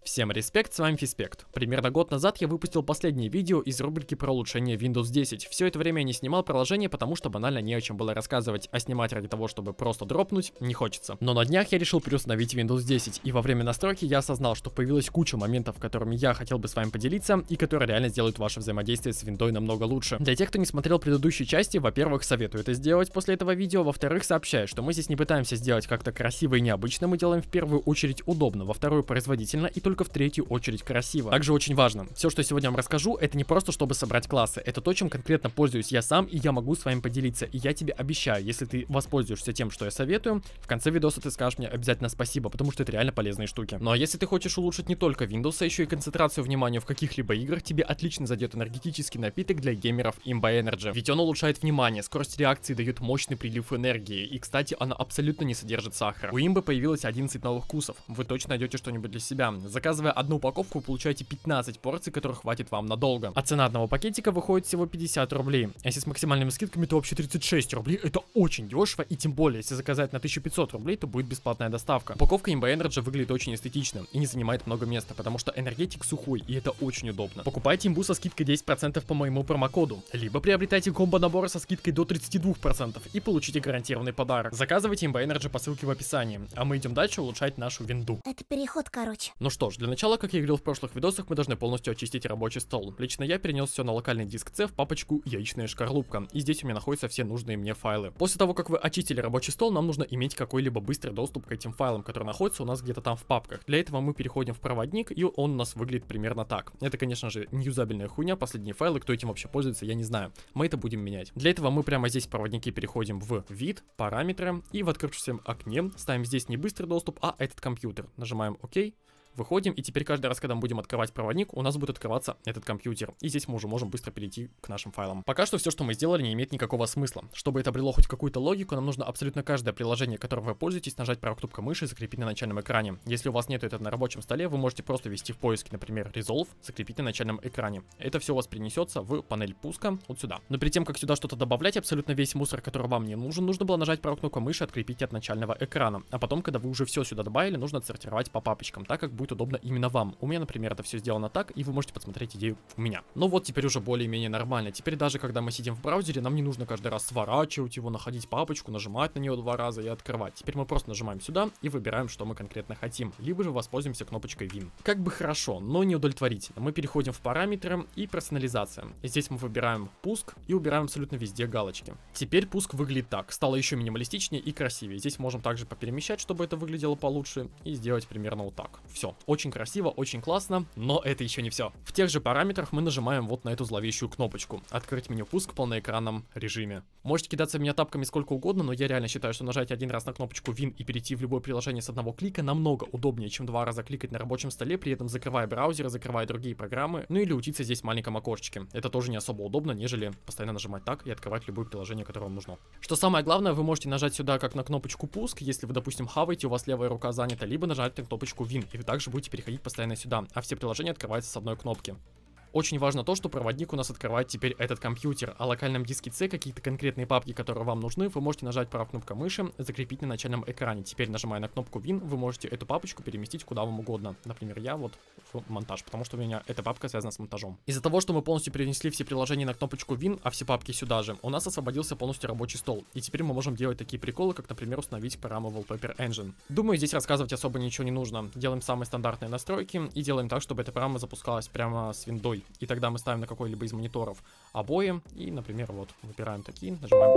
Всем респект, с вами Фиспект. Примерно год назад я выпустил последнее видео из рубрики про улучшение Windows 10. Все это время я не снимал приложение, потому что банально не о чем было рассказывать, а снимать ради того, чтобы просто дропнуть, не хочется. Но на днях я решил переустановить Windows 10, и во время настройки я осознал, что появилась куча моментов, которыми я хотел бы с вами поделиться, и которые реально сделают ваше взаимодействие с Windows намного лучше. Для тех, кто не смотрел предыдущие части, во-первых, советую это сделать после этого видео, во-вторых, сообщаю, что мы здесь не пытаемся сделать как-то красиво и необычно, мы делаем в первую очередь удобно, во вторую производительно и только в третью очередь красиво. Также очень важно, все, что я сегодня вам расскажу, это не просто чтобы собрать классы, это то, чем конкретно пользуюсь я сам, и я могу с вами поделиться. И я тебе обещаю, если ты воспользуешься тем, что я советую, в конце видоса ты скажешь мне обязательно спасибо, потому что это реально полезные штуки. Ну а если ты хочешь улучшить не только Windows, а еще и концентрацию внимания в каких-либо играх, тебе отлично зайдет энергетический напиток для геймеров Imba Energy. Ведь он улучшает внимание, скорость реакции дает мощный прилив энергии, и, кстати, она абсолютно не содержит сахара. У Imba появилось 11 новых вкусов, вы точно найдете что-нибудь для себя. Заказывая одну упаковку, вы получаете 15 порций, которых хватит вам надолго. А цена одного пакетика выходит всего 50 рублей. А если с максимальными скидками, то вообще 36 рублей. Это очень дешево, и тем более, если заказать на 1500 рублей, то будет бесплатная доставка. Упаковка Imba Energy выглядит очень эстетично и не занимает много места, потому что энергетик сухой, и это очень удобно. Покупайте имбу со скидкой 10% по моему промокоду, либо приобретайте комбо-наборы со скидкой до 32% и получите гарантированный подарок. Заказывайте Imba Energy по ссылке в описании, а мы идем дальше улучшать нашу винду. Это переход, короче. Ну что ж, для начала, как я говорил в прошлых видосах, мы должны полностью очистить рабочий стол. Лично я перенес все на локальный диск C в папочку «Яичная шкарлупка», и здесь у меня находятся все нужные мне файлы. После того, как вы очистили рабочий стол, нам нужно иметь какой-либо быстрый доступ к этим файлам, которые находятся у нас где-то там в папках. Для этого мы переходим в проводник, и он у нас выглядит примерно так. Это, конечно же, неюзабельная хуйня, последние файлы, кто этим вообще пользуется, я не знаю. Мы это будем менять. Для этого мы прямо здесь в проводнике переходим в вид, параметры, и в открывшемся окне ставим здесь не быстрый доступ, а этот компьютер. Нажимаем ОК. Выходим, и теперь каждый раз, когда мы будем открывать проводник, у нас будет открываться этот компьютер. И здесь мы уже можем быстро перейти к нашим файлам. Пока что все, что мы сделали, не имеет никакого смысла. Чтобы это обрело хоть какую-то логику, нам нужно абсолютно каждое приложение, которым вы пользуетесь, нажать правой кнопкой мыши и закрепить на начальном экране. Если у вас нет этого на рабочем столе, вы можете просто ввести в поиске, например, Resolve, закрепить на начальном экране. Это все у вас перенесется в панель пуска вот сюда. Но перед тем, как сюда что-то добавлять, абсолютно весь мусор, который вам не нужен, нужно было нажать правой кнопкой мыши, открепить от начального экрана. А потом, когда вы уже все сюда добавили, нужно отсортировать по папочкам, так как будет удобно именно вам. У меня, например, это все сделано так, и вы можете посмотреть идею у меня. Но вот теперь уже более-менее нормально. Теперь даже когда мы сидим в браузере, нам не нужно каждый раз сворачивать его, находить папочку, нажимать на нее 2 раза и открывать. Теперь мы просто нажимаем сюда и выбираем, что мы конкретно хотим. Либо же воспользуемся кнопочкой Win. Как бы хорошо, но не удовлетворительно. Мы переходим в параметры и персонализация. И здесь мы выбираем пуск и убираем абсолютно везде галочки. Теперь пуск выглядит так. Стало еще минималистичнее и красивее. Здесь можем также поперемещать, чтобы это выглядело получше, и сделать примерно вот так. Все. Очень красиво, очень классно, но это еще не все. В тех же параметрах мы нажимаем вот на эту зловещую кнопочку «Открыть меню пуск в полноэкранном режиме». Можете кидаться в меня тапками сколько угодно, но я реально считаю, что нажать один раз на кнопочку Win и перейти в любое приложение с одного клика намного удобнее, чем 2 раза кликать на рабочем столе, при этом закрывая браузер, закрывая другие программы, ну или учиться здесь в маленьком окошечке. Это тоже не особо удобно, нежели постоянно нажимать так и открывать любое приложение, которое вам нужно. Что самое главное, вы можете нажать сюда как на кнопочку пуск, если вы, допустим, хаваете, у вас левая рука занята, либо нажать на кнопочку Win, и вы также будете переходить постоянно сюда, а все приложения открываются с одной кнопки. Очень важно то, что проводник у нас открывает теперь этот компьютер, а локальном диске C какие-то конкретные папки, которые вам нужны, вы можете нажать правой кнопкой мыши, закрепить на начальном экране. Теперь, нажимая на кнопку Win, вы можете эту папочку переместить куда вам угодно. Например, я вот в монтаж, потому что у меня эта папка связана с монтажом. Из-за того, что мы полностью перенесли все приложения на кнопочку Win, а все папки сюда же, у нас освободился полностью рабочий стол. И теперь мы можем делать такие приколы, как, например, установить программу Wallpaper Engine. Думаю, здесь рассказывать особо ничего не нужно. Делаем самые стандартные настройки и делаем так, чтобы эта программа запускалась прямо с виндой. И тогда мы ставим на какой-либо из мониторов обои и, например, вот выбираем такие, нажимаем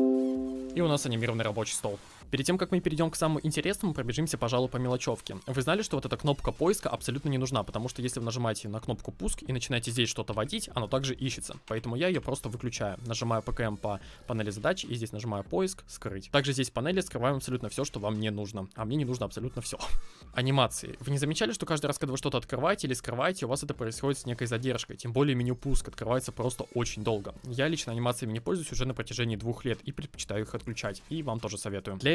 ОК, и у нас анимированный рабочий стол. Перед тем, как мы перейдем к самому интересному, пробежимся, пожалуй, по мелочевке. Вы знали, что вот эта кнопка поиска абсолютно не нужна, потому что если вы нажимаете на кнопку пуск и начинаете здесь что-то вводить, оно также ищется. Поэтому я ее просто выключаю. Нажимаю ПКМ по панели задач и здесь нажимаю поиск, скрыть. Также здесь в панели скрываем абсолютно все, что вам не нужно. А мне не нужно абсолютно все. Анимации. Вы не замечали, что каждый раз, когда вы что-то открываете или скрываете, у вас это происходит с некой задержкой. Тем более меню пуск открывается просто очень долго. Я лично анимациями не пользуюсь уже на протяжении 2 лет и предпочитаю их отключать. И вам тоже советую. Для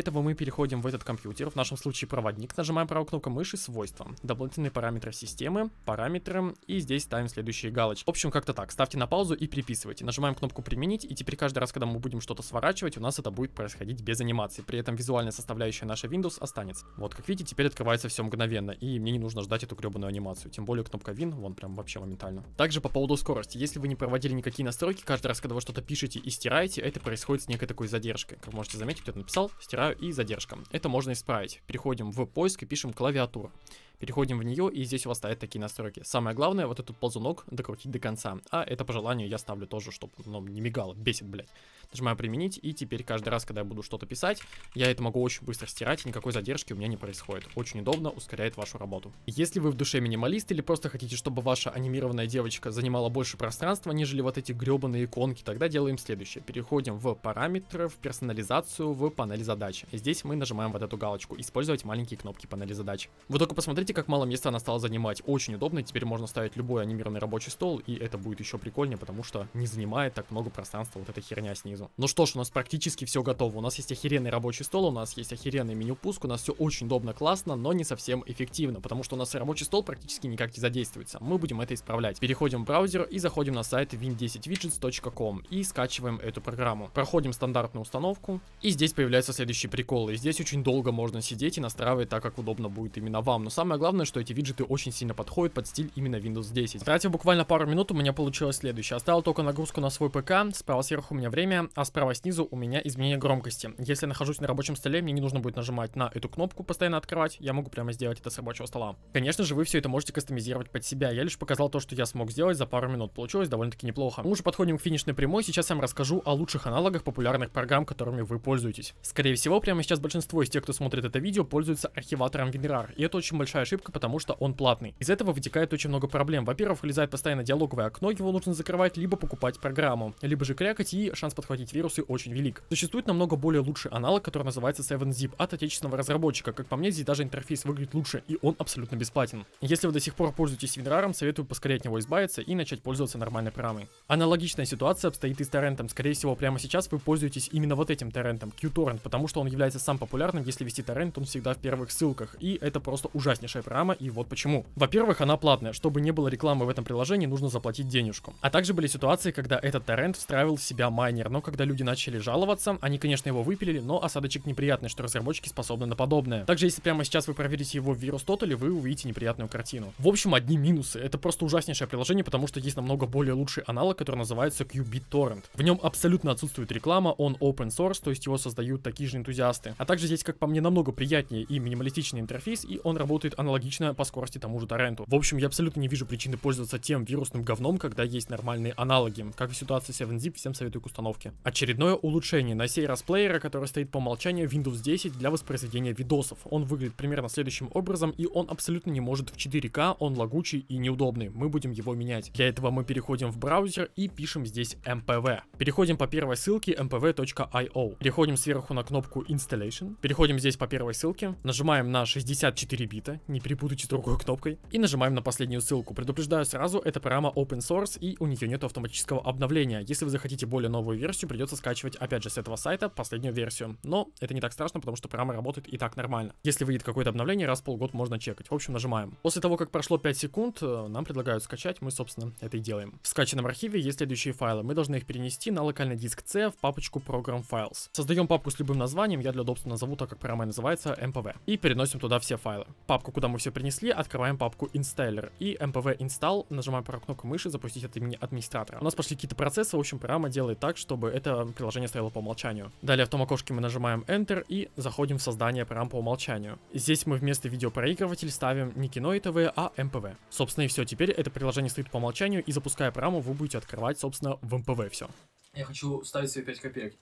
этого мы переходим в этот компьютер, в нашем случае проводник, нажимаем правой кнопкой мыши, свойства, дополнительные параметры системы, параметры, и здесь ставим следующие галочки. В общем, как-то так, ставьте на паузу и переписывайте. Нажимаем кнопку применить, и теперь каждый раз, когда мы будем что-то сворачивать, у нас это будет происходить без анимации. При этом визуальная составляющая наша Windows останется. Вот, как видите, теперь открывается все мгновенно, и мне не нужно ждать эту гребаную анимацию. Тем более кнопка Win, вон прям вообще моментально. Также по поводу скорости. Если вы не проводили никакие настройки, каждый раз, когда вы что-то пишете и стираете, это происходит с некой такой задержкой. Как можете заметить, кто-то написал, стираю и задержка. Это можно исправить. Переходим в поиск и пишем клавиатура. Переходим в нее, и здесь у вас стоят такие настройки. Самое главное, вот этот ползунок докрутить до конца. А это по желанию я ставлю тоже, чтобы не мигало, бесит, блядь. Нажимаю применить, и теперь каждый раз, когда я буду что-то писать, я это могу очень быстро стирать, и никакой задержки у меня не происходит. Очень удобно, ускоряет вашу работу. Если вы в душе минималист или просто хотите, чтобы ваша анимированная девочка занимала больше пространства, нежели вот эти гребаные иконки, тогда делаем следующее. Переходим в параметры, в персонализацию, в панель задач. Здесь мы нажимаем вот эту галочку «Использовать маленькие кнопки панели задач». Вы только посмотрите, как мало места она стала занимать. Очень удобно, теперь можно ставить любой анимированный рабочий стол, и это будет еще прикольнее, потому что не занимает так много пространства вот эта херня снизу. Ну что ж, у нас практически все готово. У нас есть охеренный рабочий стол, у нас есть охеренный меню-пуск, у нас все очень удобно, классно, но не совсем эффективно, потому что у нас рабочий стол практически никак не задействуется. Мы будем это исправлять. Переходим в браузер и заходим на сайт win10widgets.com и скачиваем эту программу. Проходим стандартную установку, и здесь появляются следующие приколы. Здесь очень долго можно сидеть и настраивать так, как удобно будет именно вам. Но самое главное, что эти виджеты очень сильно подходят под стиль именно Windows 10. Тратив буквально пару минут, у меня получилось следующее. Оставил только нагрузку на свой ПК, справа сверху у меня время, а справа снизу у меня изменение громкости. Если я нахожусь на рабочем столе, мне не нужно будет нажимать на эту кнопку, постоянно открывать, я могу прямо сделать это с рабочего стола. Конечно же, вы все это можете кастомизировать под себя. Я лишь показал то, что я смог сделать за пару минут. Получилось довольно-таки неплохо. Мы уже подходим к финишной прямой. Сейчас я вам расскажу о лучших аналогах популярных программ, которыми вы пользуетесь. Скорее всего, прямо сейчас большинство из тех, кто смотрит это видео, пользуются архиватором WinRAR. И это очень большая ошибка, потому что он платный. Из этого вытекает очень много проблем. Во-первых, вылезает постоянно диалоговое окно, его нужно закрывать, либо покупать программу, либо же крякать, и шанс подхватить вирусы очень велик. Существует намного более лучший аналог, который называется 7zip от отечественного разработчика. Как по мне, здесь даже интерфейс выглядит лучше, и он абсолютно бесплатен. Если вы до сих пор пользуетесь WinRAR, советую поскорее от него избавиться и начать пользоваться нормальной программой. Аналогичная ситуация обстоит и с торрентом. Скорее всего, прямо сейчас вы пользуетесь именно вот этим торрентом, QTorrent, потому что он является сам популярным. Если вести торрент, он всегда в первых ссылках, и это просто ужаснейшая программа, и вот почему. Во-первых, она платная. Чтобы не было рекламы в этом приложении, нужно заплатить денежку. А также были ситуации, когда этот торрент встраивал в себя майнер, но когда люди начали жаловаться, они, конечно, его выпилили, но осадочек неприятный, что разработчики способны на подобное. Также, если прямо сейчас вы проверите его в VirusTotal, вы увидите неприятную картину. В общем, одни минусы. Это просто ужаснейшее приложение, потому что есть намного более лучший аналог, который называется QBitTorrent. В нем абсолютно отсутствует реклама, он open source, то есть его создают такие же энтузиасты. А также здесь, как по мне, намного приятнее и минималистичный интерфейс, и он работает аналогично по скорости тому же торренту. В общем, я абсолютно не вижу причины пользоваться тем вирусным говном, когда есть нормальные аналоги. Как в ситуации 7zip, всем советую к установке. Очередное улучшение, на сей раз плеера, который стоит по умолчанию Windows 10 для воспроизведения видосов. Он выглядит примерно следующим образом, и он абсолютно не может в 4К, он лагучий и неудобный. Мы будем его менять. Для этого мы переходим в браузер и пишем здесь MPV. Переходим по первой ссылке mpv.io. Переходим сверху на кнопку Installation. Переходим здесь по первой ссылке. Нажимаем на 64 бита, не перепутайте с другой кнопкой. И нажимаем на последнюю ссылку. Предупреждаю сразу, эта программа open source, и у нее нет автоматического обновления. Если вы захотите более новую версию, придется скачивать опять же с этого сайта последнюю версию. Но это не так страшно, потому что программа работает и так нормально. Если выйдет какое-то обновление, раз в полгода можно чекать. В общем, нажимаем. После того, как прошло 5 секунд, нам предлагают скачать, мы, собственно, это и делаем. В скачанном архиве есть следующие файлы. Мы должны их перенести на локальный диск C в папочку Program Files. Создаем папку с любым названием, я для удобства назову так, как программа называется, MPV. И переносим туда все файлы. Папку, куда мы все принесли, открываем папку Installer. И MPV Install, нажимаем правой кнопкой мыши, запустить от имени администратора. У нас пошли какие-то процессы, в общем, программа делает так, чтобы это приложение стояло по умолчанию. Далее в том окошке мы нажимаем Enter и заходим в создание программ по умолчанию. Здесь мы вместо видеопроигрывателя ставим не кино ИТВ, а MPV. Собственно и все, теперь это приложение стоит по умолчанию, и запуская программу, вы будете открывать, собственно, в MPV все. Я хочу ставить свои 5 копеек.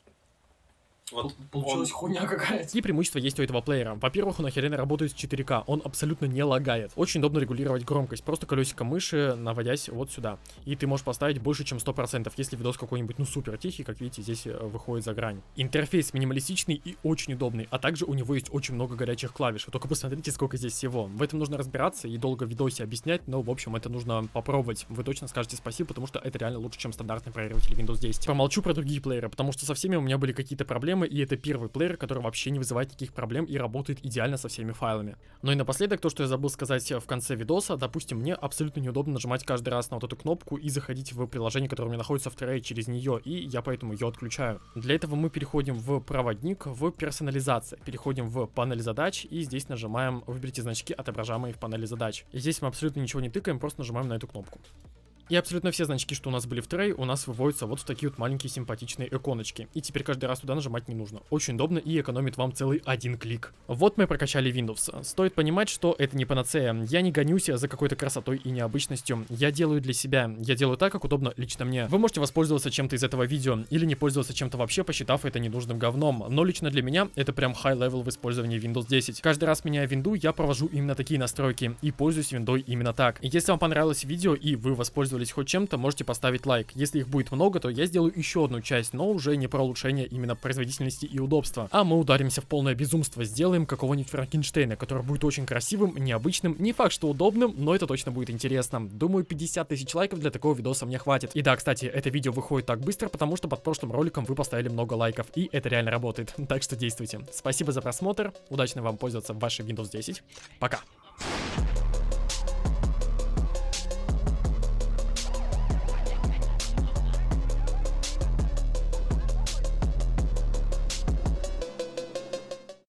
Вот Получилась хуйня какая-то. Какие преимущества есть у этого плеера? Во-первых, он охеренно работает с 4К, он абсолютно не лагает. Очень удобно регулировать громкость, просто колесико мыши, наводясь вот сюда. И ты можешь поставить больше, чем 100%, если видос какой-нибудь, ну, супер тихий, как видите, здесь выходит за грань. Интерфейс минималистичный и очень удобный, а также у него есть очень много горячих клавиш. Вы только посмотрите, сколько здесь всего. В этом нужно разбираться и долго в видосе объяснять, но, в общем, это нужно попробовать. Вы точно скажете спасибо, потому что это реально лучше, чем стандартный проигрыватель Windows 10. Промолчу про другие плееры, потому что со всеми у меня были какие-то проблемы, проблемы, и это первый плеер, который вообще не вызывает никаких проблем и работает идеально со всеми файлами. Ну и напоследок, то, что я забыл сказать в конце видоса, допустим, мне абсолютно неудобно нажимать каждый раз на вот эту кнопку и заходить в приложение, которое у меня находится в Trello через нее, и я поэтому ее отключаю. Для этого мы переходим в проводник, в персонализация, переходим в панель задач, и здесь нажимаем «Выберите значки, отображаемые в панели задач». И здесь мы абсолютно ничего не тыкаем, просто нажимаем на эту кнопку. И абсолютно все значки, что у нас были в трей, у нас выводятся вот в такие вот маленькие симпатичные иконочки. И теперь каждый раз туда нажимать не нужно. Очень удобно и экономит вам целый один клик. Вот мы прокачали Windows. Стоит понимать, что это не панацея. Я не гонюсь за какой-то красотой и необычностью. Я делаю для себя. Я делаю так, как удобно лично мне. Вы можете воспользоваться чем-то из этого видео или не пользоваться чем-то вообще, посчитав это ненужным говном. Но лично для меня это прям high-level в использовании Windows 10. Каждый раз меняя винду, я провожу именно такие настройки и пользуюсь виндой именно так. И если вам понравилось видео и вы воспользовались хоть чем-то, можете поставить лайк. Если их будет много, то я сделаю еще одну часть, но уже не про улучшение именно производительности и удобства. А мы ударимся в полное безумство, сделаем какого-нибудь Франкенштейна, который будет очень красивым, необычным, не факт, что удобным, но это точно будет интересно. Думаю, 50 тысяч лайков для такого видоса мне хватит. И да, кстати, это видео выходит так быстро, потому что под прошлым роликом вы поставили много лайков, и это реально работает. Так что действуйте. Спасибо за просмотр, удачно вам пользоваться в вашей Windows 10. Пока.